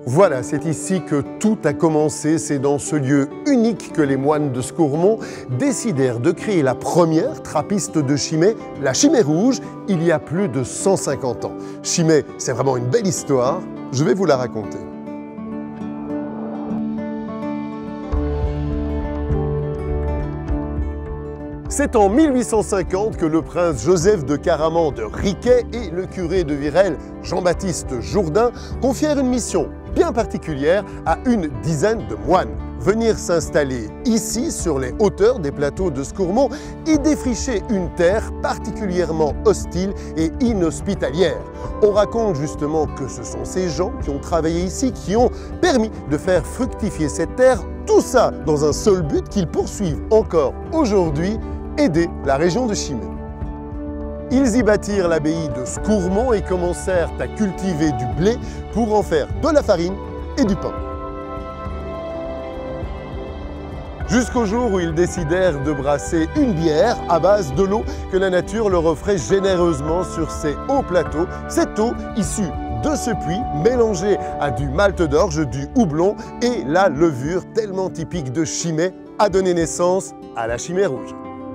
Voilà, c'est ici que tout a commencé. C'est dans ce lieu unique que les moines de Scourmont décidèrent de créer la première trappiste de Chimay, la Chimay Rouge, il y a plus de 150 ans. Chimay, c'est vraiment une belle histoire. Je vais vous la raconter. C'est en 1850 que le prince Joseph de Caraman de Riquet et le curé de Virel, Jean-Baptiste Jourdain, confièrent une mission bien particulière à une dizaine de moines. Venir s'installer ici, sur les hauteurs des plateaux de Scourmont, et défricher une terre particulièrement hostile et inhospitalière. On raconte justement que ce sont ces gens qui ont travaillé ici, qui ont permis de faire fructifier cette terre, tout ça dans un seul but qu'ils poursuivent encore aujourd'hui, aider la région de Chimay. Ils y bâtirent l'abbaye de Scourmont et commencèrent à cultiver du blé pour en faire de la farine et du pain. Jusqu'au jour où ils décidèrent de brasser une bière à base de l'eau que la nature leur offrait généreusement sur ces hauts plateaux. Cette eau issue de ce puits, mélangée à du malt d'orge, du houblon et la levure tellement typique de Chimay, a donné naissance à la Chimay Rouge.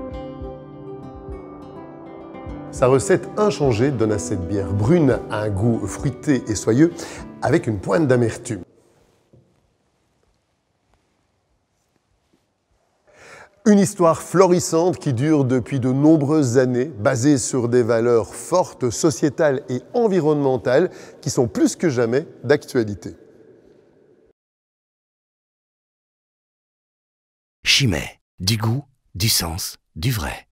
Sa recette inchangée donne à cette bière brune un goût fruité et soyeux avec une pointe d'amertume. Une histoire florissante qui dure depuis de nombreuses années, basée sur des valeurs fortes, sociétales et environnementales qui sont plus que jamais d'actualité. Chimay, du goût, du sens, du vrai.